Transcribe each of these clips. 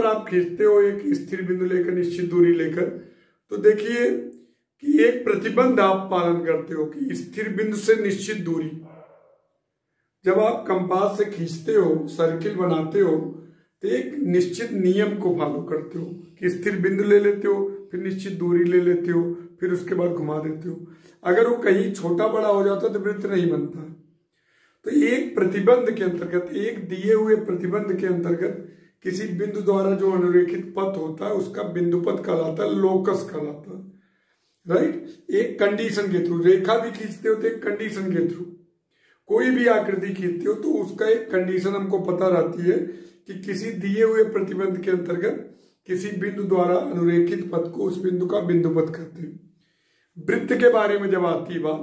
आप खींचते हो एक स्थिर बिंदु लेकर, निश्चित दूरी लेकर, तो देखिए कि एक प्रतिबंध आप पालन करते हो कि स्थिर बिंदु से निश्चित दूरी। जब आप कंपास से खींचते हो, सर्किल बनाते हो, तो एक निश्चित नियम को फॉलो करते हो कि स्थिर बिंदु ले लेते हो, फिर निश्चित दूरी ले लेते हो, फिर उसके बाद घुमा देते हो। अगर वो कहीं छोटा बड़ा हो जाता तो वृत्त नहीं बनता। तो एक प्रतिबंध के अंतर्गत, एक दिए हुए प्रतिबंध के अंतर्गत किसी बिंदु द्वारा जो अनुरेखित पथ होता है उसका बिंदु पथ कहलाता है, लोकस कहलाता है, राइट। एक कंडीशन के थ्रू रेखा भी खींचते हो तो एक कंडीशन के थ्रू, कोई भी आकृति खींचते हो तो उसका एक कंडीशन हमको पता रहती है कि किसी दिए हुए प्रतिबंध के अंतर्गत किसी बिंदु द्वारा अनुरेखित पथ को उस बिंदु का बिंदु पथ कहते हैं। वृत्त के बारे में जब आती बात,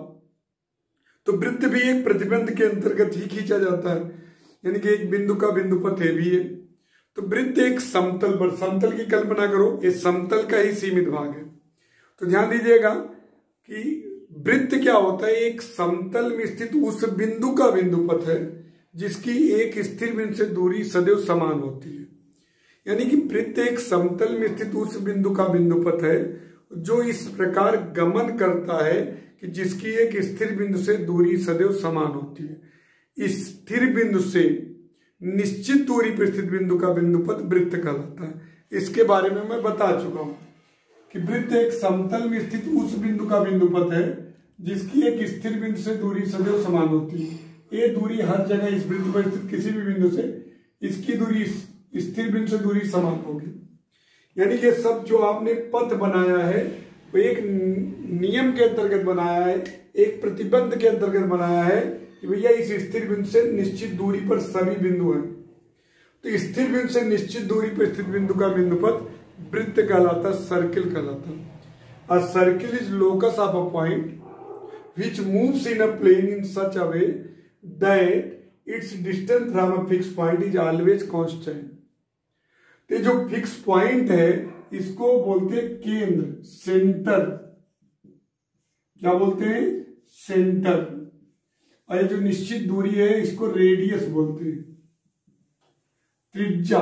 तो वृत्त भी एक प्रतिबंध के अंतर्गत ही खींचा जाता है, यानी कि एक बिंदु का बिंदु पथ है भी है। तो वृत्त एक समतल पर, समतल की कल्पना करो, ये समतल का ही सीमित भाग है। तो ध्यान दीजिएगा कि वृत्त क्या होता है, एक समतल में स्थित उस बिंदु का बिंदु पथ है जिसकी एक स्थिर बिंदु से दूरी सदैव समान होती है। यानी कि वृत्त एक समतल में स्थित उस बिंदु का बिंदु पथ है जो इस प्रकार गमन करता है कि जिसकी एक स्थिर बिंदु से दूरी सदैव समान होती है। स्थिर बिंदु से निश्चित दूरी पर स्थित बिंदु का बिंदु पथ वृत्त कहलाता है। इसके बारे में मैं बता चुका हूं कि वृत्त एक समतल में स्थित उस बिंदु का बिंदु पथ है जिसकी एक स्थिर बिंदु से दूरी सदैव समान होती है। ये दूरी हर जगह इस बिंदु पर स्थित किसी भी बिंदु से इसकी दूरी स्थिर बिंदु से दूरी समान होगी। यानी कि सब जो आपने पथ बनाया है वो एक नियम के अंतर्गत बनाया है, एक प्रतिबंध के अंतर्गत बनाया है कि भैया इस स्थिर बिंदु से निश्चित दूरी पर सभी बिंदु हैं। तो स्थिर बिंदु से निश्चित दूरी पर स्थित बिंदु का बिंदु पथ वृत्त कहलाता, सर्किल कहलाता। A circle is locus of a point which moves in a plane in such a way that its distance from a fixed point is always constant। तो जो फिक्स पॉइंट है इसको बोलते हैं केंद्र, सेंटर। क्या बोलते हैं? सेंटर। और ये जो निश्चित दूरी है इसको रेडियस बोलते हैं, त्रिज्या,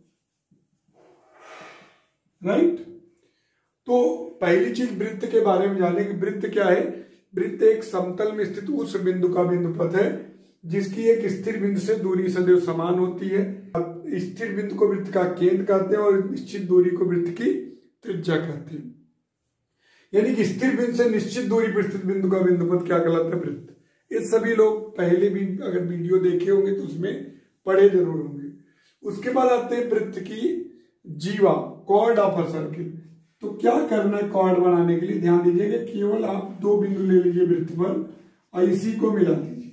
राइट। तो पहली चीज वृत्त के बारे में जाने कि वृत्त क्या है। वृत्त एक समतल में स्थित उस बिंदु का बिंदु पथ है जिसकी एक स्थिर बिंदु से दूरी सदैव समान होती है। स्थिर बिंदु को वृत्त का केंद्र कहते हैं और निश्चित दूरी को वृत्त की त्रिज्या कहते हैं। यानी कि स्थिर बिंदु से निश्चित दूरी पर स्थित बिंदु का बिंदु पथ क्या कहलाता है? वृत्त। ये सभी लोग पहले भी अगर वीडियो देखे होंगे तो उसमें पढ़े जरूर होंगे। उसके बाद आते हैं वृत्त की जीवा, कॉर्ड ऑफ अ सर्किल। तो क्या करना है कॉर्ड बनाने के लिए? ध्यान दीजिएगा, केवल आप दो बिंदु ले लीजिए वृत्त पर और इसी को मिला दीजिए।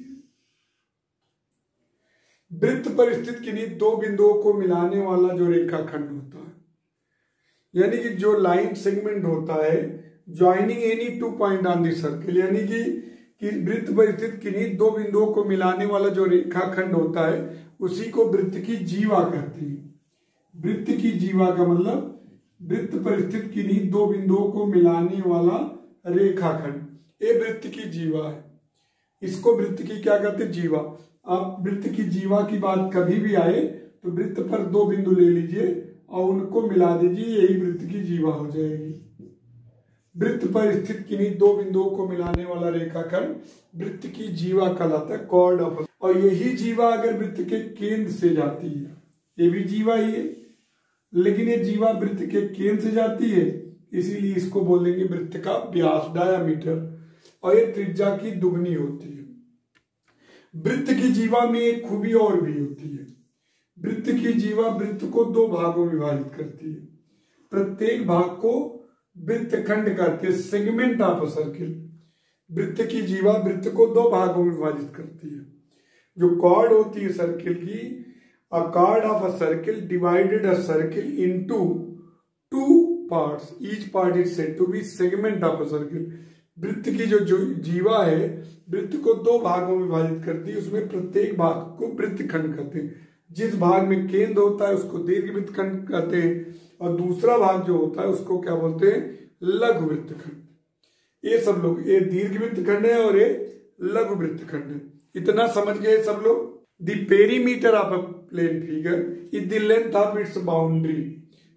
वृत्त पर स्थित किन्हीं दो बिंदुओं को मिलाने वाला जो रेखाखंड होता है, यानी कि जो लाइन सेगमेंट होता है, joining any two point on the circle, यानी कि वृत्त पर स्थित किन्हीं दो बिंदुओं को मिलाने वाला जो रेखाखंड होता है उसी को वृत्त की जीवा कहते हैं। वृत्त की जीवा का मतलब वृत्त पर स्थित किन्हीं दो बिंदुओं को मिलाने वाला रेखाखंड, ये वृत्त की जीवा है। इसको वृत्त की क्या कहते हैं? जीवा। आप वृत्त की जीवा की बात कभी भी आए तो वृत्त पर दो बिंदु ले लीजिए और उनको मिला दीजिए, यही वृत्त की जीवा हो जाएगी। वृत्त पर स्थित किन्हीं दो बिंदुओं को मिलाने वाला रेखाखंड वृत्त की जीवा कहलाता है, कॉर्ड ऑफ। और यही जीवा अगर वृत्त के केंद्र से जाती है, ये भी जीवा ही है, लेकिन ये जीवा वृत्त के केंद्र से जाती है, इसीलिए इसको बोलेंगे वृत्त का व्यास, डायामीटर, और ये त्रिज्या की दुगनी होती है। वृत्त की जीवा में एक खूबी और भी होती है। वृत्त की जीवा वृत्त को दो भागों में विभाजित करती है। प्रत्येक भाग को वृत्तखंड कहते हैं, सेगमेंट ऑफ अ सर्किल। वृत्त की जीवा वृत्त को दो भागों में विभाजित करती है। जो कॉर्ड होती है सर्किल की, a chord of a circle divided a circle into two parts, each part is said to be segment of a circle। वृत्त की जो जीवा है वृत्त को दो भागों में विभाजित करती है, उसमें प्रत्येक भाग को वृत्तखंड कहते हैं। जिस भाग में केंद्र होता है उसको दीर्घ वृत्तखंड कहते हैं और दूसरा भाग जो होता है उसको क्या बोलते हैं? लघु वृत्तखंड। ये सब लोग, ये दीर्घ वृत्तखंड है और ये लघु वृत्तखंड है। इतना समझ गए सब लोग? The perimeter of a plane figure is the length of its boundary।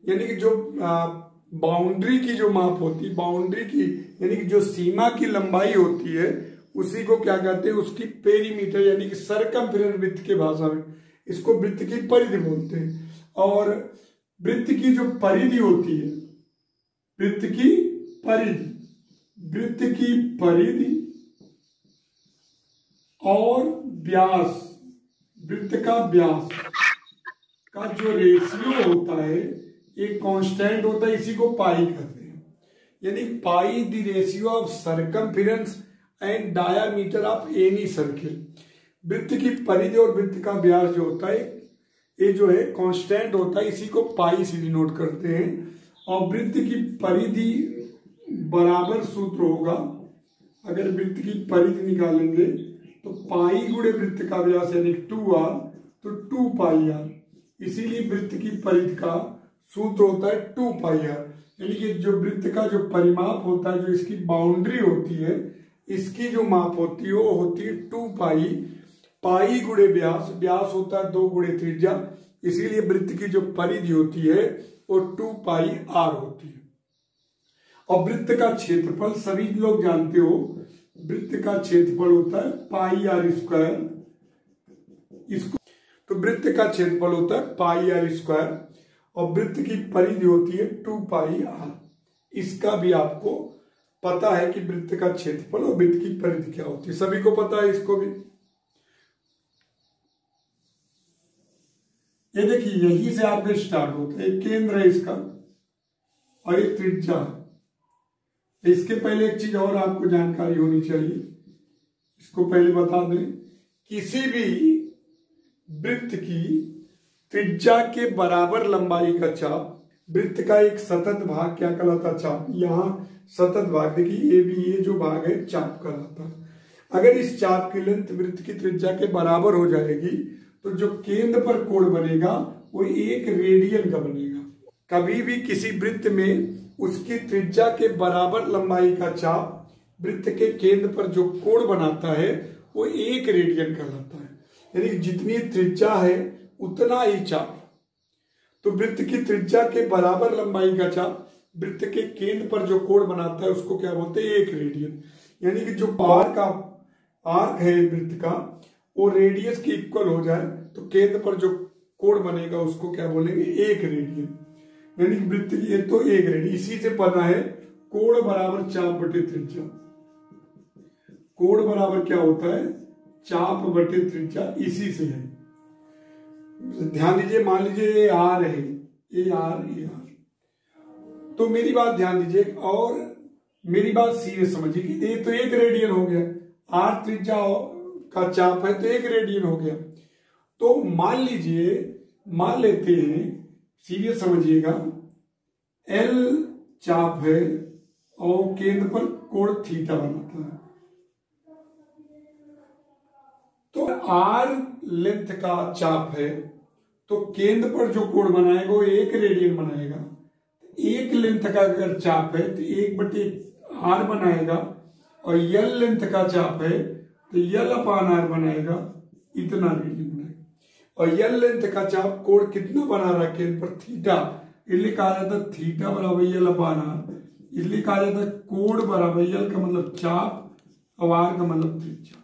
यानी कि जो बाउंड्री की जो माप होती है, बाउंड्री की यानी कि जो सीमा की लंबाई होती है, उसी को क्या कहते हैं, उसकी पेरीमीटर यानी कि सरकमफ्रेंस वृत्त की भाषा में इसको वृत्त की परिधि बोलते हैं। और वृत्त की जो परिधि होती है, वृत्त की परिधि, वृत्त की परिधि और व्यास, वृत्त का व्यास का जो रेशियो होता है एक कांस्टेंट होता है, इसी को पाई कहते हैं। यानी pi the ratio of circumference and diameter of any circle. वृत्त की परिधि और वृत्त का व्यास जो होता है ये जो है कांस्टेंट होता है, इसी को पाई से डिनोट करते हैं। और वृत्त की परिधि बराबर सूत्र होगा, अगर वृत्त की परिधि निकालेंगे तो पाई गुणे वृत्त का व्यास यानी 2r, तो 2 पाई r। इसीलिए वृत्त की परिधि का सूत्र होता है 2 पाई r। यानी कि जो वृत्त का जो परिमाप होता है, जो इसकी बाउंड्री होती है, इसकी जो माप होती है वो होती है 2 पाई, पाई गुणे व्यास, व्यास होता है 2 गुणे त्रिज्या, इसीलिए वृत्त की जो परिधि होती है वो 2 पाई r होती है। और वृत्त का क्षेत्रफल सभी लोग जानते हो, वृत्त का क्षेत्रफल होता है पाई r स्क्वायर, इसको तो वृत्त का क्षेत्रफल होता है पाई r स्क्वायर और वृत्त की परिधि होती है 2 पाई r। इसका भी आपको पता है कि वृत्त का क्षेत्रफल और वृत्त की परिधि क्या होती है, सभी को पता है इसको भी। ये देखिए यहीं से आपके स्टार्ट होता है, केंद्र है इसका और ये त्रिज्या है। इसके पहले एक चीज और आपको जानकारी होनी चाहिए, इसको पहले बता दें, किसी भी वृत्त की त्रिज्या के बराबर लंबाई का चाप, वृत्त का एक सतत भाग क्या कहलाता है, चाप। यहाँ सतत भाग देखिए, ये जो भाग है चाप कहलाता है। अगर इस चाप की लेंथ वृत्त की त्रिज्या के बराबर हो जाएगी तो जो केंद्र पर कोण बनेगा वो 1 रेडियन का बनेगा। कभी भी किसी वृत्त में उसकी त्रिज्या के बराबर लंबाई का चाप वृत्त के केंद्र पर जो कोण बनाता है वो 1 रेडियन कहलाता है। यानी जितनी त्रिज्या है उतना ही चाप। तो वृत्त की त्रिज्या के बराबर लंबाई का चाप वृत्त के केंद्र पर जो कोण बनाता है उसको क्या बोलते हैं, 1 रेडियन। यानी कि जो पार का आर्क है वृत्त का वो रेडियस के इक्वल हो जाए तो केंद्र पर जो कोण बनेगा उसको क्या बोलेंगे, 1 रेडियन। यानी कि वृत्त की तो 1 रेडियन, इसी से पता है कोण बराबर चाप बटे त्रिज्या। कोण बराबर क्या होता है, चाप बटे त्रिज्या, इसी से है। ध्यान दीजिए, मान लीजिए ये आर है, ये आर, ये आर, तो मेरी बात ध्यान दीजिए और मेरी बात सीरियस समझिए कि ये तो 1 रेडियन हो गया, आर त्रिज्या का चाप है तो 1 रेडियन हो गया। तो मान लीजिए, मान लेते हैं, सीरियस समझिएगा, एल चाप है और केंद्र पर कोण थीटा बनाता है। तो आर लेंथ का चाप है तो केंद्र पर जो कोण बनाएगा वो 1 रेडियन बनाएगा। 1 लेंथ का अगर चाप है तो 1/r बनाएगा, और यल लेंथ का चाप है तो यल/r बनाएगा, इतना रेडियन बनाएगा। और यल लेंथ का चाप कोण कितना बना रहा है केंद्र पर, थीटा, इसलिए कहा जाता है थीटा बराबर यल/r। इसलिए कहा जाता है कोण बराबर, यल का मतलब चाप और आर का मतलब त्रिज्या।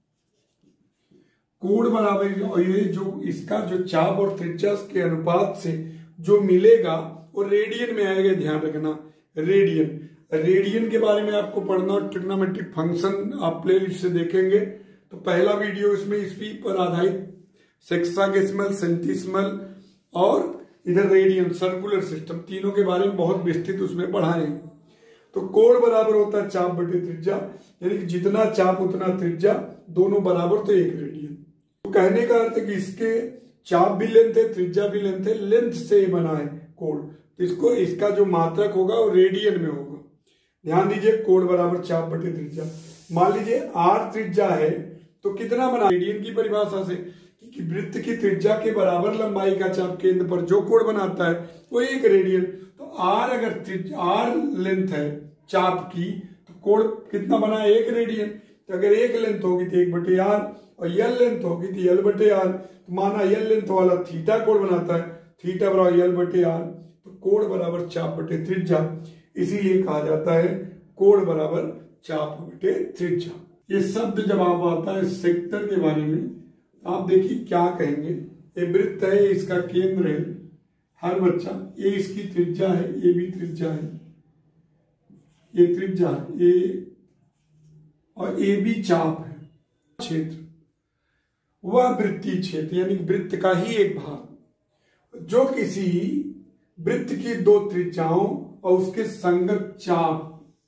कोण बराबर, और ये जो इसका जो चाप और त्रिज्या के अनुपात से जो मिलेगा वो रेडियन में आएगा। ध्यान रखना, रेडियन, रेडियन के बारे में आपको पढ़ना और ट्रिग्नोमेट्रिक फंक्शन आप प्लेलिस्ट से देखेंगे तो पहला वीडियो इसमें इसी पर आधारित सेक्साडेसिमल, सेंटिसिमल और इधर रेडियन, सर्कुलर सिस्टम, तीनों के बारे में बहुत विस्तृत उसमें पढ़ाए। तो कोण बराबर होता है चाप बटे त्रिज्या, यानी कि जितना चाप उतना त्रिज्या, दोनों बराबर तो 1 रेडियन। तो कहने का अर्थ है कि इसके चाप भी लेंथ है, त्रिज्या भी लेंथ है, लेंथ से बना है कोण, तो इसको इसका जो मात्रक होगा वो रेडियन में होगा। ध्यान दीजिए, कोण बराबर चाप बटे त्रिज्या। मान लीजिए आर त्रिज्या है तो कितना बना, रेडियन की परिभाषा से कि वृत्त की त्रिज्या के बराबर लंबाई का चाप केंद्र पर जो कोण बनाता है वो 1 रेडियन। तो आर अगर आर लेंथ है चाप की तो कोण कितना बना, 1 रेडियन। तो अगर 1 लेंथ होगी तो 1/r और यल लेंथ होगी तो यल/r। तो माना यल लेंथ वाला थीटा कोण बनाता है, थीटा बराबर यल/r। तो कोण बराबर चाप बटे त्रिज्या, इसीलिए कहा जाता है कोण बराबर चाप बटे त्रिज्या। ये शब्द जब आप आता है सेक्टर के बारे में, आप देखिए क्या कहेंगे। ये वृत्त है, इसका केंद्र है हर बच्चा, ये इसकी त्रिज्या है, ये भी त्रिज्या है, ये त्रिज्या है ये, और ये भी चाप है। क्षेत्र वह वृत्तीय क्षेत्र यानी वृत्त का ही एक भाग जो किसी वृत्त की दो त्रिज्याओं और उसके संगत चाप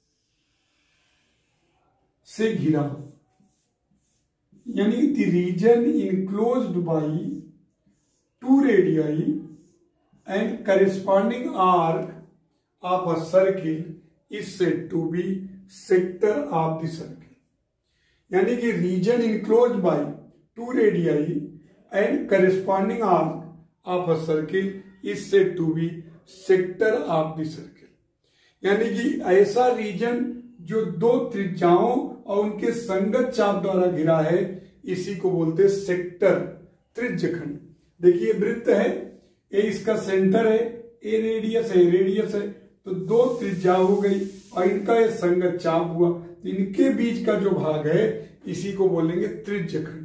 से घिरा हो, यानी the region enclosed by two radii and corresponding arc of a circle is said to be sector of the circle. यानी कि region enclosed by two radii and corresponding arc of a circle is said to be sector of the circle. यानी कि ऐसा reason जो दो त्रिज्याओं और उनके संगत चाप द्वारा घिरा है, इसी को बोलते सेक्टर, त्रिज्यखंड। देखिए वृत्त है, ये इसका सेंटर है, ये रेडियस है, तो दो त्रिज्या हो गई और इनका ये संगत चाप हुआ, तो इनके बीच का जो भाग है इसी को बोलेंगे त्रिज्यखंड।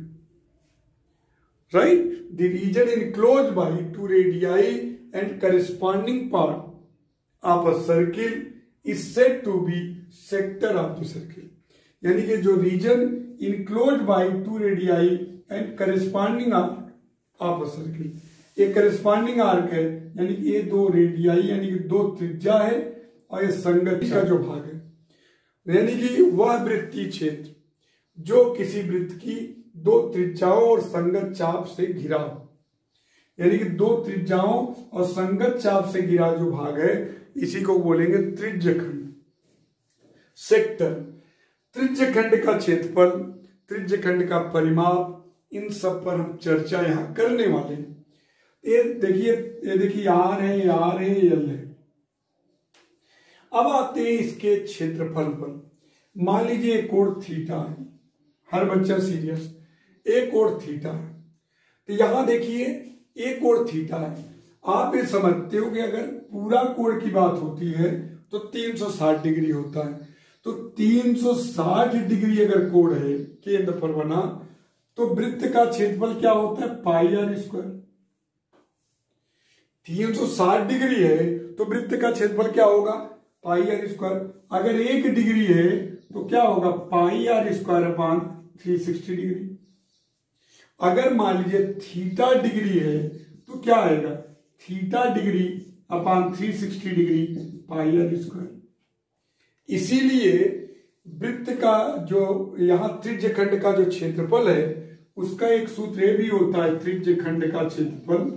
Right, the region enclosed by two radii and corresponding part of a circle is said to be sector of the circle. यानी कि जो region enclosed by two radii and corresponding arc of a circle, एक corresponding arc है, यानी कि ये दो radii यानी कि दो त्रिज्या है और ये संगत का जो भाग है, यानी कि वह वृत्तीय क्षेत्र जो किसी वृत्त की दो त्रिज्याओं और संगत चाप से घिरा हो, यानी कि दो त्रिज्याओं और संगत चाप से घिरा जो भाग है इसी को बोलेंगे त्रिज्यखंड, सेक्टर। त्रिज्यखंड का क्षेत्रफल, त्रिज्यखंड का परिमाप, इन सब पर हम चर्चा यहां करने वाले हैं। ये देखिए आर है, ये आर है, ये एल है। अब आते हैं इसके क्षेत्रफल पर। मान लीजिए एक कोण थीटा है, हर बच्चा सीरियस, एक कोण थीटा है, तो यहां देखिए एक कोण थीटा है। आप ये समझते हो कि अगर पूरा कोण की बात होती है तो 360 डिग्री होता है, तो 360 डिग्री अगर कोण है केंद्र पर बना, तो वृत्त का क्षेत्रफल क्या होता है, पाई आर स्क्वायर। 360 डिग्री है तो वृत्त का क्षेत्रफल क्या होगा, पाई आर स्क्वायर। अगर 1 डिग्री है तो क्या होगा, pi r square upon 360 degree. अगर मान लीजिए थीटा डिग्री है तो क्या आएगा, theta degree upon 360 degree pi r square. इसीलिए वृत्त का जो यहां त्रिज्यखंड का जो क्षेत्रफल है उसका एक सूत्र ये भी होता है, त्रिज्यखंड का क्षेत्रफल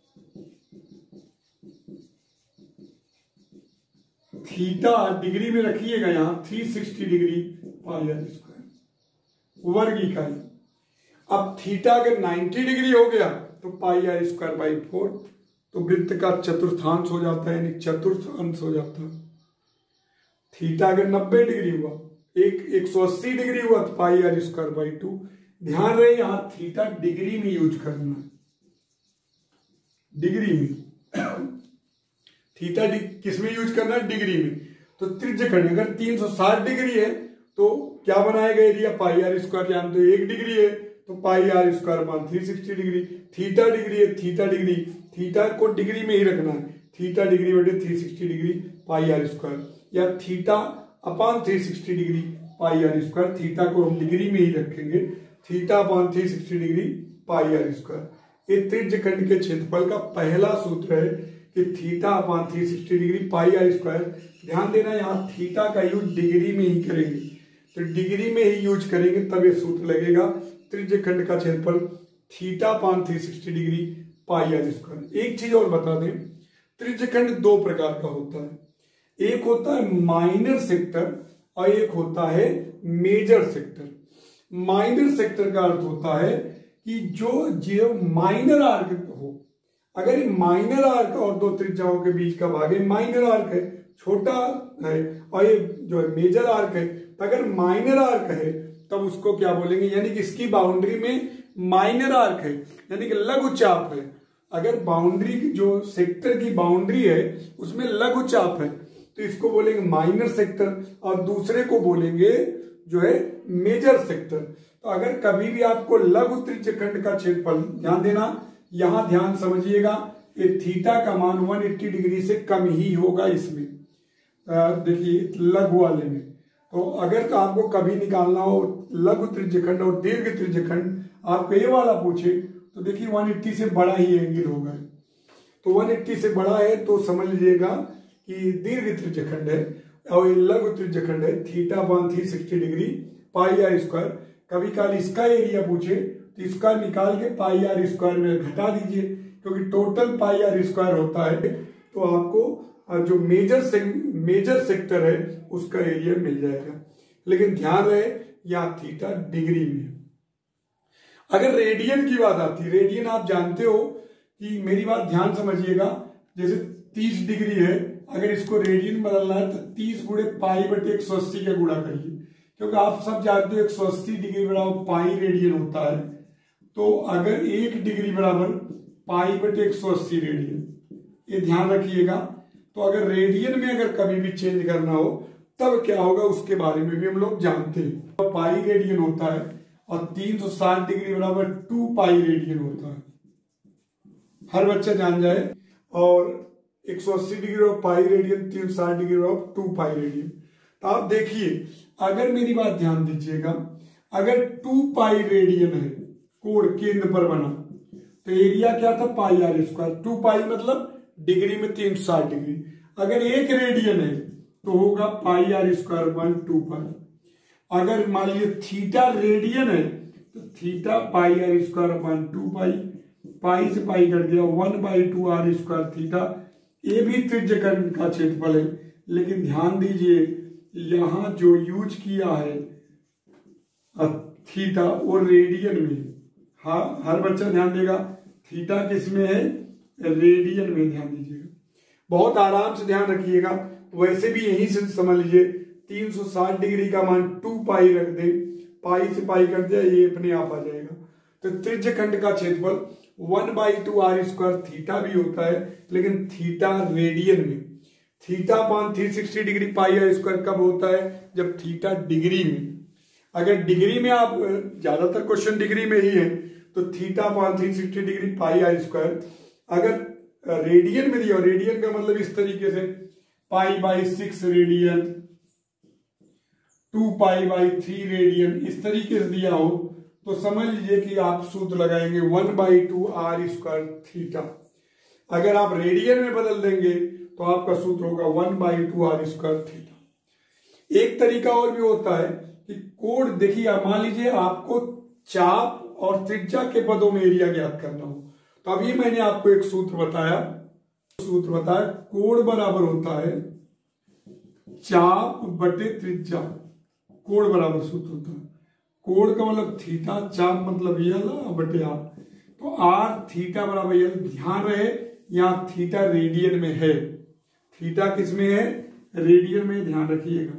थीटा डिग्री में रखिएगा यहां 360 डिग्री पाई आर स्क्वायर वर्ग इकाई। अब थीटा अगर 90 डिग्री हो गया तो पाई आर स्क्वायर बाई 4, तो वृत्त का चतुर्थांश हो जाता है, यानी चतुर्थ अंश हो जाता है। थीटा अगर 90 डिग्री हुआ, 180 डिग्री हुआ तो पाई आर स्क्वायर बाई 2। ध्यान रहे यहां थीटा डिग्री में यूज करना है, डिग्री में। थीटा किस में यूज करना है, डिग्री में। तो त्रिज्यखंड अगर 360 डिग्री है तो क्या बनाएगा एरिया, पाई आर स्क्वायर। यानी तो 1 डिग्री है तो पाई आर स्क्वायर मान 360 डिग्री। थीटा डिग्री है, थीटा डिग्री, थीटा को डिग्री में ही रखना है, थीटा डिग्री बटे 360 डिग्री पाई आर स्क्वायर, या theta upon 360 degree pi r square. Theta को हम डिग्री में ही रखेंगे, theta upon 360 degree pi r square. ये त्रिज्यखंड के क्षेत्रफल का पहला सूत्र है कि theta upon 360 degree pi r square. ध्यान देना यहाँ थीटा का यूज डिग्री में ही करेंगे, तो डिग्री में ही यूज करेंगे तब ये सूत्र लगेगा। त्रिज्यखंड का क्षेत्रफल theta upon 360 degree pi r square. एक चीज और बता दें, त्रिज्यखंड दो प्रकार का होता है, एक होता है माइनर सेक्टर और एक होता है मेजर सेक्टर। माइनर सेक्टर का अर्थ होता है कि जो माइनर आर्क हो, अगर ये माइनर आर्क और दो त्रिज्याओं के बीच का भाग है, माइनर आर्क है, छोटा है, और ये जो है मेजर आर्क है, तो अगर माइनर आर्क है तब उसको क्या बोलेंगे, यानी कि इसकी बाउंड्री में माइनर आर्क है यानी कि लघु चाप है, अगर बाउंड्री की जो सेक्टर की बाउंड्री है उसमें लघु चाप है तो इसको बोलेंगे माइनर सेक्टर और दूसरे को बोलेंगे जो है मेजर सेक्टर। तो अगर कभी भी आपको लघु त्रिज्यखंड का क्षेत्रफल, ध्यान देना, यहां ध्यान समझिएगा, ये थीटा का मान 180 डिग्री से कम ही होगा इसमें, देखिए लघु वाले में। तो अगर तो आपको कभी निकालना हो लघु त्रिज्यखंड और दीर्घ त्रिज्यखंड, आपको ये वाला पूछे तो देखिए 180 से बड़ा ही एंगल होगा। तो 180 से बड़ा है तो समझ लीजिएगा कि दीर्घ त्रिज्यखंड है और ये लघु त्रिज्यखंड है। Theta upon 360 degree pi r square. कभी काल इसका एरिया पूछे तो इसका निकाल के पाई आर स्क्वायर में घटा दीजिए, क्योंकि टोटल पाई आर स्क्वायर होता है तो आपको जो मेजर सेक्टर है उसका एरिया मिल जाएगा। लेकिन ध्यान रहे यहाँ थीटा डिग्री में। अगर रेडियन की बात आती है, रेडियन आप जानते हो कि, मेरी बात ध्यान समझिएगा, जैसे 30 डिग्री है, अगर इसको रेडियन बदलना है तो 30 गुणे पाई बटे 180 का गुणा करिए, क्योंकि आप सब जानते हो 180 डिग्री बराबर पाई रेडियन होता है। तो अगर 1 डिग्री बराबर पाई बटे 180 रेडियन, ये ध्यान रखिएगा। तो अगर रेडियन में अगर कभी भी चेंज करना हो तब क्या होगा उसके बारे में भी हम लोग जानते हैं। तो पाई रेडियन होता है और 360 डिग्री बराबर 2 पाई रेडियन होता है, हर बच्चा जान जाए। और 180 degree of pi radian, 360 degree of 2 pi radian. तो आप देखिए, अगर मेरी बात ध्यान दीजिएगा, अगर 2 पाई रेडियन है कोण केंद्र पर बना तो एरिया क्या था पाई आर स्क्वायर। 2 पाई मतलब डिग्री में 360 डिग्री। अगर 1 रेडियन है तो होगा पाई आर स्क्वायर 2 पाई। अगर मान लीजिए थीटा रेडियन है तो theta pi r square 2 pi, pi से पाई कट गया 1/2 आर स्क्वायर थीटा। ये भी त्रिज्यखंड का क्षेत्रफल है, लेकिन ध्यान दीजिए यहां जो यूज किया है थीटा वो रेडियन में। हाँ, हर बच्चा ध्यान देगा, थीटा किस में है, रेडियन में, ध्यान दीजिएगा, बहुत आराम से ध्यान रखिएगा। वैसे भी यहीं से समझ लीजिए 360 डिग्री का मान 2 पाई रख दे, पाई से पाई कर दिया, ये अपने आप आ जाएगा। तो त्रिज्यखंड का क्षेत्रफल 1/2 आर स्क्वायर थीटा भी होता है, लेकिन थीटा रेडियन में। Theta upon 360 degree pi r square कब होता है, जब थीटा डिग्री में। अगर डिग्री में, आप ज्यादातर क्वेश्चन डिग्री में ही है, तो theta upon 360 degree pi r square. अगर रेडियन में दिया, रेडियन का मतलब इस तरीके से π/6 रेडियन, 2 π/3 रेडियन, इस तरीके से दिया हो तो समझ लीजिए कि आप सूत्र लगाएंगे 1/2 आर स्क्वायर थीटा। अगर आप रेडियन में बदल देंगे तो आपका सूत्र होगा 1/2 आर स्क्वायर थीटा। एक तरीका और भी होता है कि कोण, देखिए मान लीजिए आपको चाप और त्रिज्या के पदों में एरिया ज्ञात करना हो, तो अभी मैंने आपको एक सूत्र बताया, कोण बराबर होता है चाप बटे त्रिज्या। कोण बराबर सूत्र होता है, कोण का मतलब थीटा, चाप मतलब यल बटे आर। तो आर थीटा बराबर यल। ध्यान रहे यहां थीटा रेडियन में है, थीटा किस में है, रेडियन में, ध्यान रखिएगा।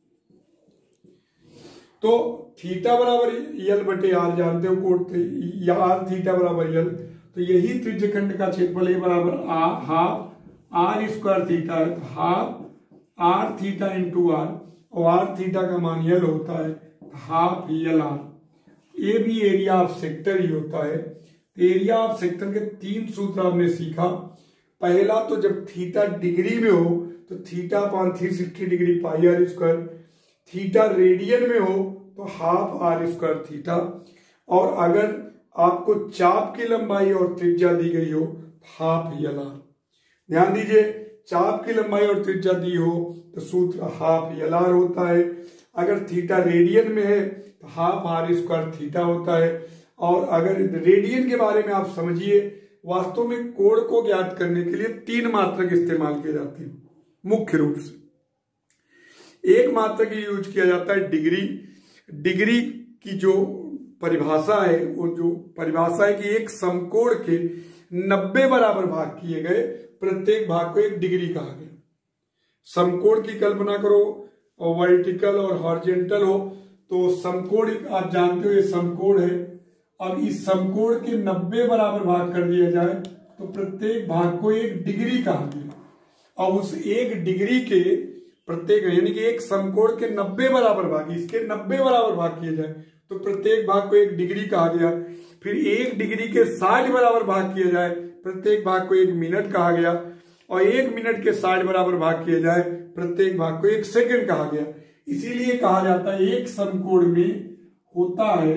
तो थीटा बराबर यल बटे आर जानते हो, कोण या आर थीटा बराबर यल। तो यही त्रिज्यखंड का क्षेत्रफल है बराबर हाफ आर स्क्वायर थीटा है, तो half r theta into r, और आर थीटा का मान यल होता है हाफ यल आर। ये भी एरिया ऑफ सेक्टर ही होता है। एरिया ऑफ सेक्टर के 3 सूत्र आपने सीखा। पहला तो जब थीटा डिग्री में हो तो theta upon 360 degree pi r square, theta radian में हो तो हाफ आर स्क्वायर थीटा, और अगर आपको चाप की लंबाई और त्रिज्या दी गई हो हाफ यल आर। ध्यान दीजिए, चाप की लंबाई और त्रिज्या दी हो तो सूत्र हाफ यल आर होता है। अगर थीटा रेडियन में है तो हाफ आर स्क्वायर थीटा होता है। और अगर रेडियन के बारे में आप समझिए, वास्तव में कोण को ज्ञात करने के लिए 3 मात्रक इस्तेमाल किए जाते हैं मुख्य रूप से। एक मात्रक यूज किया जाता है डिग्री। डिग्री की जो परिभाषा है, वो जो परिभाषा है कि एक समकोण के 90 बराबर भाग किए गए, प्रत्येक भाग को 1 डिग्री कहा गया। समकोण की कल्पना करो, और वर्टिकल और हॉरिजॉन्टल हो, तो समकोण आप जानते हो ये समकोण है। अब इस समकोण के 90 बराबर भाग कर दिया जाए तो प्रत्येक भाग को 1 डिग्री कहा गया। और उस 1 डिग्री के प्रत्येक यानी कि एक समकोण के 90 बराबर भाग, इसके 90 बराबर भाग किए जाए तो प्रत्येक भाग को 1 डिग्री कहा गया। फिर 1 डिग्री के 60 बराबर भाग किए जाए प्रत्येक भाग को 1 मिनट कहा गया। और 1 मिनट के 60 बराबर भाग किए जाए प्रत्येक भाग को 1 सेकंड कहा गया। इसीलिए कहा जाता है एक समकोण में होता है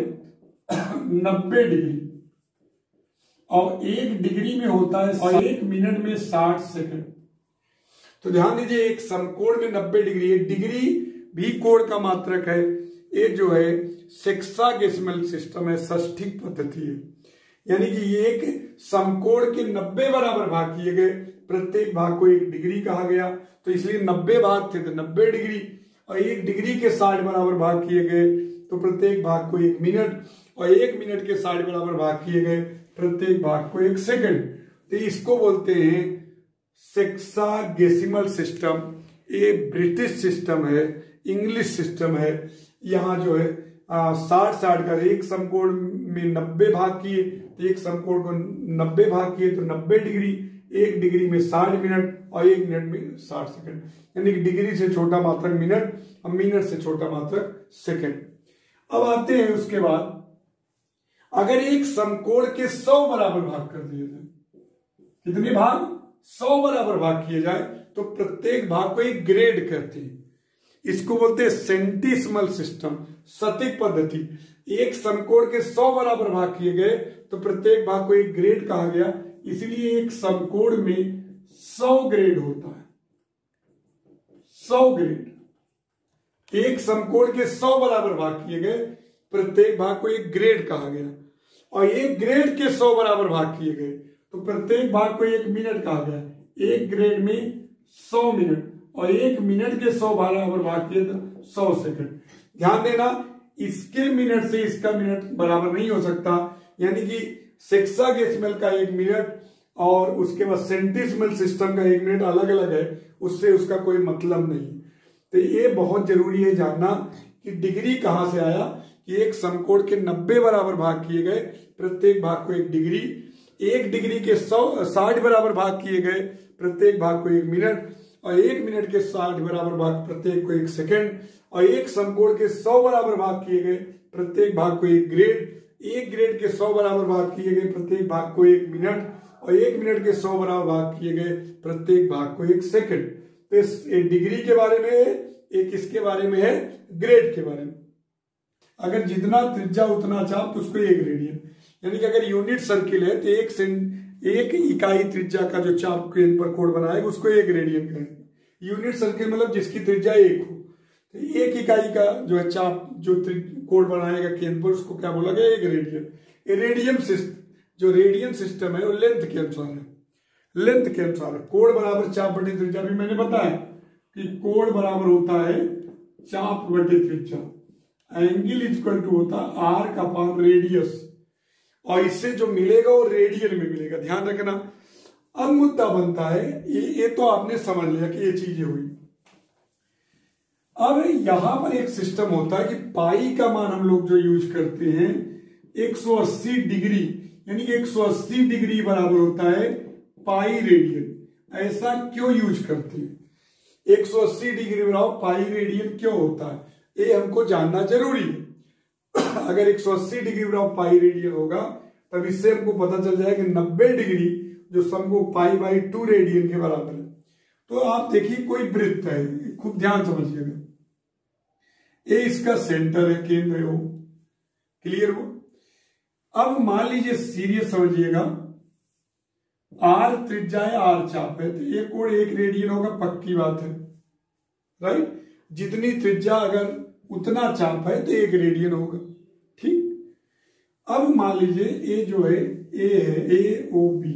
90 डिग्री और 1 डिग्री में होता है और 1 मिनट में 60 सेकंड। तो ध्यान दीजिए एक समकोण में 90 डिग्री, 1 डिग्री भी कोण का मात्रक है। ये जो है सेक्सागेसिमल सिस्टम है, षष्ठिक पद्धति है। यानी कि ये एक समकोण के 90 बराबर भाग किए गए, प्रत्येक भाग को 1 डिग्री कहा गया। तो इसलिए 90 भाग थे तो 90 डिग्री, और 1 डिग्री के 60 बराबर भाग किए गए तो प्रत्येक भाग को 1 मिनट, और 1 मिनट के 60 बराबर भाग किए गए प्रत्येक भाग को 1 सेकंड। तो इसको बोलते हैं सेक्सागेसिमल सिस्टम। ये ब्रिटिश सिस्टम है, इंग्लिश सिस्टम है। यहाँ जो है 60 का एक समकोण में 90 भाग किए तो एक समकोण को 90 भाग किए तो 90 डिग्री, 1 डिग्री में 60 मिनट और 1 मिनट में 60 सेकंड। यानी कि डिग्री से छोटा मात्रक मिनट और मिनट से छोटा मात्रक सेकंड। अब आते हैं उसके बाद, अगर एक समकोण के 100 बराबर भाग कर दिए जाए, कितने भाग? 100 बराबर भाग किए जाए तो प्रत्येक भाग को 1 ग्रेड कहते हैं। इसको बोलते हैं सेंटिसिमल सिस्टम, शतिक पद्धति। एक समकोण के 100 बराबर भाग किए गए तो प्रत्येक भाग को 1 ग्रेड कहा गया। इसलिए एक समकोण में 100 ग्रेड होता है, 100 ग्रेड। एक समकोण के 100 बराबर भाग किए गए, प्रत्येक भाग को 1 ग्रेड कहा गया। और 1 ग्रेड के 100 बराबर भाग किए गए तो प्रत्येक भाग को 1 मिनट कहा गया। 1 ग्रेड में 100 मिनट और 1 मिनट के 100 बराबर भाग किए तो 100 सेकंड। ध्यान देना, इसके मिनट से इसका मिनट बराबर नहीं हो सकता। यानी कि सेक्सागेसिमल का 1 मिनट और उसके बाद सेंटिसिमल सिस्टम का 1 मिनट अलग अलग है, उससे उसका कोई मतलब नहीं। तो ये बहुत जरूरी है जानना कि डिग्री कहां से आया, कि एक समकोण के 90 बराबर भाग किए गए, प्रत्येक भाग को 1 डिग्री, 1 डिग्री के 60 बराबर भाग किए गए, प्रत्येक भाग को 1 मिनट, और 1 मिनट के 60 बराबर भाग प्रत्येक को 1 सेकंड, और एक समकोण के 100 बराबर भाग किए गए, प्रत्येक भाग को 1 ग्रेड, 1 ग्रेड के 100 बराबर भाग किए गए, प्रत्येक भाग को 1 मिनट, और 1 मिनट के 100 बराबर भाग किए गए, प्रत्येक भाग को 1 सेकंड। तो इस डिग्री के बारे में, एक इसके बारे में है ग्रेड के बारे में। अगर जितना त्रिज्या उतना चाप तो उसको 1 रेडियन। यानी कि अगर यूनिट सर्किल है तो एक इकाई त्रिज्या का जो चाप केंद्र पर कोण बनाएगा उसको 1 रेडियन कहेंगे। यूनिट सर्किल मतलब जिसकी त्रिज्या 1 हो, तो 1 इकाई का जो है चाप जो कोण बनाएगा केंद्र पर उसको क्या बोला गया? 1 रेडियन। रेडियन सिस्टम, जो रेडियन सिस्टम है वो लेंथ के अनुसार है, लेंथ के अनुसार है। कोण बराबर चाप बटे त्रिज्या भी मैंने बताया कि कोण बराबर होता है चाप बटे त्रिज्या। एंगल इक्वल टू होता है आर्क अपॉन रेडियस, और इससे जो मिलेगा वो रेडियन में मिलेगा, ध्यान रखना। अब मुद्दा बनता है, ये तो आपने समझ लिया कि ये चीजें हुई। अब यहां पर एक सिस्टम होता है कि पाई का मान हम लोग जो यूज करते हैं 180 डिग्री, यानी कि 180 डिग्री बराबर होता है पाई रेडियन। ऐसा क्यों यूज करते हैं? 180 डिग्री बराबर पाई रेडियन क्यों होता है, ये हमको जानना जरूरी है। अगर 180 डिग्री बराबर पाई रेडियन होगा तब इससे हमको पता चल जाएगा कि 90 डिग्री जो समको पाई बाई 2 रेडियन के बराबर है। तो आप देखिए कोई वृत्त है, खूब ध्यान समझिएगा, ये इसका सेंटर है, केंद्र है वो, क्लियर हो। अब मान लीजिए सीरियस समझिएगा, आर त्रिज्या है, आर चाप है, तो ये कोण 1 रेडियन होगा, पक्की बात है, राइट। जितनी त्रिज्या अगर उतना चाप है तो 1 रेडियन होगा, ठीक। अब मान लीजिए ये जो है ए है, ए ओ बी,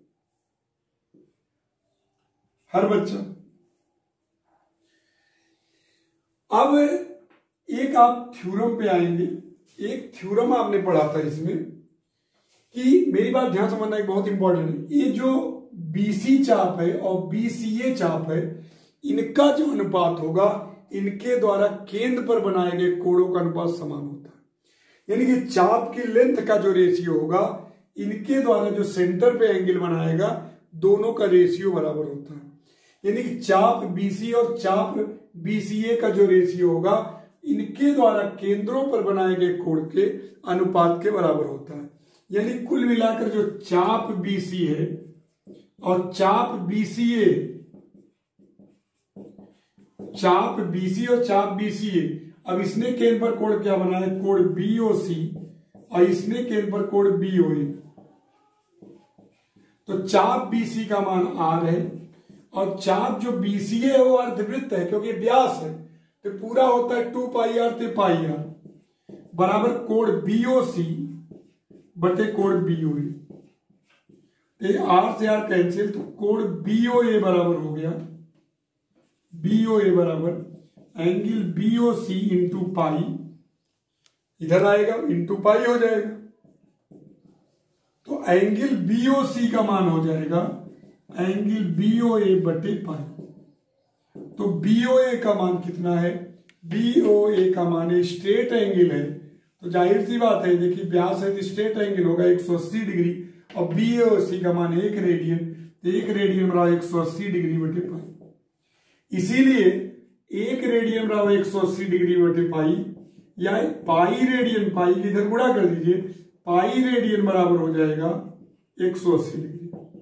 हर बच्चा। अब एक आप थ्योरम पे आएंगे, एक थ्योरम आपने पढ़ा था इसमें कि मेरी बात ध्यान समझना एक बहुत इंपॉर्टेंट है, ये जो बीसी चाप है और बीसीए चाप है, इनका जो अनुपात होगा इनके द्वारा केंद्र पर बनाए गए कोणों का अनुपात समान होता है। यानी कि चाप की लेंथ का जो रेशियो होगा इनके द्वारा जो सेंटर पे एंगल बनाएगा दोनों का रेशियो बराबर होता है। यानी कि चाप BC और चाप BCA का जो रेशियो होगा इनके द्वारा केंद्रों पर बनाए गए कोण के अनुपात के बराबर होता है। यानी कुल मिलाकर जो चाप BC है और चाप BCA, चाप BC और चाप BCA, अब इसने केंद्र पर कोण क्या बनाया, कोण BOC, और इसने केंद्र पर कोण BOA। तो चाप BC का मान R है और चाप जो BCA है वो अर्धवृत्त है क्योंकि व्यास है, तो पूरा होता है 2 पाई R ते पाई R बराबर कोण BOC बटे कोण BOA। R से R कैंसिल, तो कोण BOA बराबर हो गया, BOA बराबर एंगल BOC इंटू पाई, इधर आएगा इंटू पाई हो जाएगा। तो एंगल BOC का मान हो जाएगा एंगल BOA बटे पाई। तो BOA का मान कितना है, BOA का मान स्ट्रेट एंगल है, तो जाहिर सी बात है, देखिए व्यास है तो स्ट्रेट एंगल होगा 180 डिग्री, और BOC का मान 1 रेडियन, तो 1 रेडियन बराबर 180 डिग्री बटे पाई। इसीलिए 1 रेडियन बराबर 180 डिग्री बटे पाई, या पाई रेडियन, पाई इधर गुणा कर दीजिए, पाई रेडियन बराबर हो जाएगा 180 डिग्री।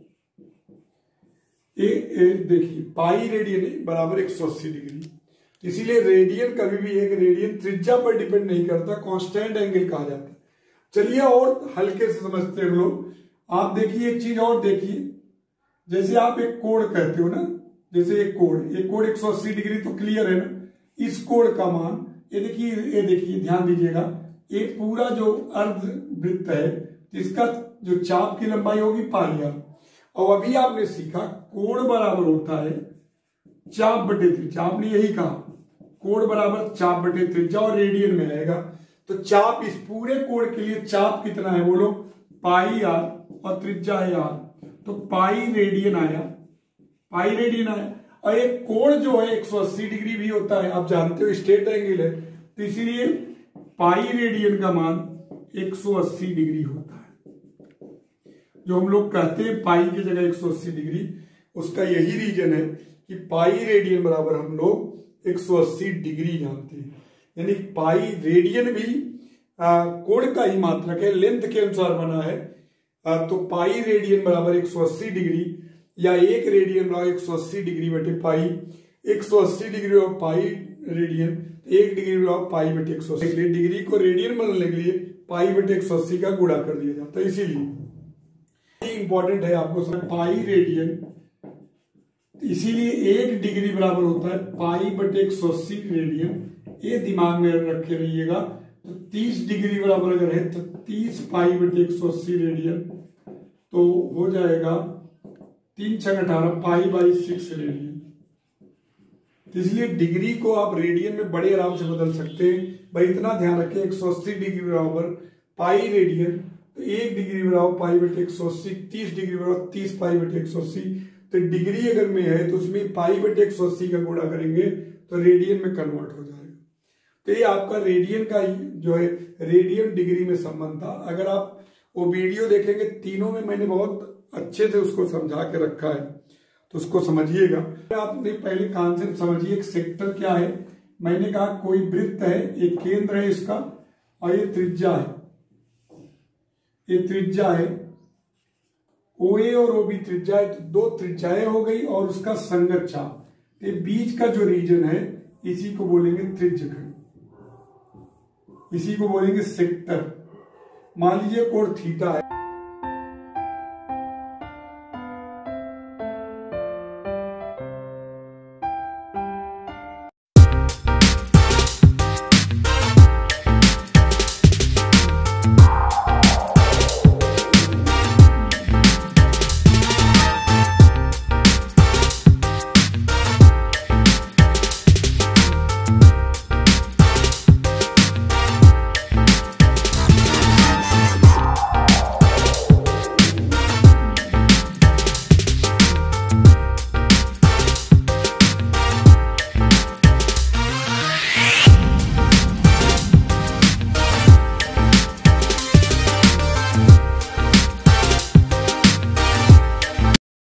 देखिए पाई रेडियन बराबर 180 डिग्री, इसीलिए रेडियन कभी भी एक रेडियन त्रिज्या पर डिपेंड नहीं करता, कांस्टेंट एंगल कहा जाता है। चलिए और हल्के से समझते हैं लोग। आप देखिए एक चीज और देखिए, जैसे आप एक कोण कहते हो ना, जैसे एक कोण 180 डिग्री तो क्लियर है ना, इस कोण का मान ये देखिए ध्यान दीजिएगा, एक पूरा जो अर्धवृत्त है इसका जो चाप की लंबाई होगी पाई R, और अभी आपने सीखा कोण बराबर होता है चाप बटे त्रिज्या, आपने यही कहा कोण बराबर चाप बटे त्रिज्या और रेडियन में आएगा। तो चाप, इस पूरे कोण के लिए चाप कितना है बोलो, पाई R, और त्रिज्या है R, तो पाई रेडियन आया, पाई रेडियन आया। और एक कोण जो है 180 डिग्री भी होता है, आप जानते हो स्ट्रेट एंगल है, तो इसीलिए पाई रेडियन का मान 180 डिग्री होता है। जो हम लोग कहते हैं पाई की जगह 180 डिग्री, उसका यही रीजन है कि पाई रेडियन बराबर हम लोग 180 डिग्री जानते हैं। यानी पाई रेडियन भी कोण का ही मात्रक है, लेंथ के अनुसार बना है, तो पाई रेडियन बराबर 180 डिग्री, या 1 रेडियन बराबर 180 डिग्री बटे पाई, 180 डिग्री और पाई रेडियन, 1 डिग्री बराबर पाई बटे 180। डिग्री को रेडियन बनने के लिए पाई बटे 180 का गुणा कर दिया जाता है, इसीलिए इंपॉर्टेंट है आपको समझ, पाई रेडियन, इसीलिए 1 डिग्री बराबर होता है पाई बटे 180 रेडियन, ये दिमाग में रखे रहिएगा। तो 30 डिग्री बराबर अगर है तो 30 पाई बटे 180 रेडियन, तो हो जाएगा 3 × 18 पाई बाई 6 रेडियन। इसलिए डिग्री को आप रेडियन में बड़े आराम से बदल सकते हैं। भाई इतना ध्यान रखें, 180 डिग्री बराबर पाई रेडियन, तो 1 डिग्री बराबर पाई बटे 180, 30 डिग्री बराबर 30 पाई बटे 180। तो डिग्री अगर में है तो उसमें पाई बटे 180 का गुणा करेंगे तो रेडियन में कन्वर्ट हो जाएगा। तो ये आपका रेडियन का जो है रेडियन डिग्री में संबंध था। अगर आप वो वीडियो देखेंगे, तीनों में मैंने बहुत अच्छे से उसको समझा के रखा है, तो उसको समझिएगा। आपने पहले कॉन्सेप्ट समझिए, एक सेक्टर क्या है। मैंने कहा कोई वृत्त है, एक केंद्र है इसका, और ये त्रिज्या है, ये त्रिज्या है, OA और OB त्रिज्या है, तो 2 त्रिज्याएं हो गई और उसका संगत चाप। ये बीच का जो रीजन है इसी को बोलेंगे त्रिज्यखंड, इसी को बोलेंगे सेक्टर। मान लीजिए कोण थीटा है,